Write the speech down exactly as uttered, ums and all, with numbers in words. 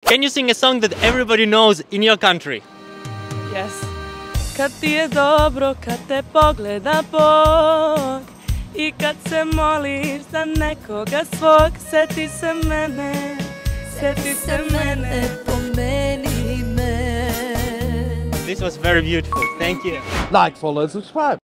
Can you sing a song that everybody knows in your country? Yes. Kad ti je dobro, kad te pogleda Bog i kad se moliš za nekoga svog, seti se mene, seti se mene, pomeni me. This was very beautiful. Thank you. Like, follow, subscribe.